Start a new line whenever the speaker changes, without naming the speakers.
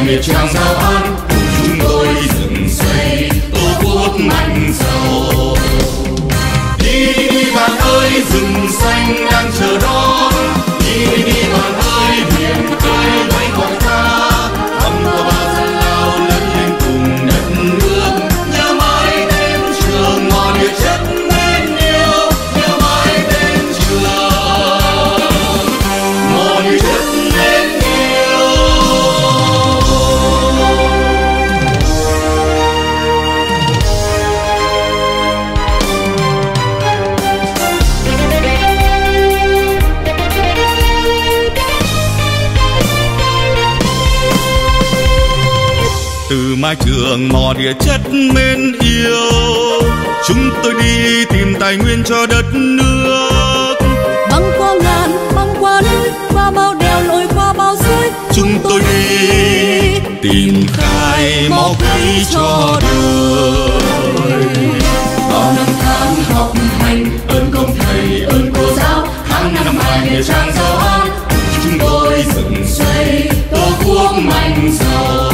miệt tràng giao an, cùng chúng tôi dựng xây tổ quốc mạnh giàu. Đi đi đi bạn ơi, rừng xanh đang chờ đón. Đi đi đi bạn ơi, biển khơi vẫy gọi ta. Thăm qua bao gian lao lớn lên cùng đất nước. Nhớ mãi đến trường mòn địa chất nên yêu. Nhớ mãi đến trường mòn địa chất nên yêu. Từ mái trường mỏ địa chất mến yêu, chúng tôi đi tìm tài nguyên cho đất nước.
Băng qua ngàn, băng qua núi, qua bao đèo lội qua bao suối,
Chúng tôi đi tìm khai máu cây cho đời.
bao năm tháng học hành, ơn công thầy ơn cô giáo, tháng năm hai miệt tràng giao an,
Chúng tôi dựng xây
tổ quốc mạnh giàu.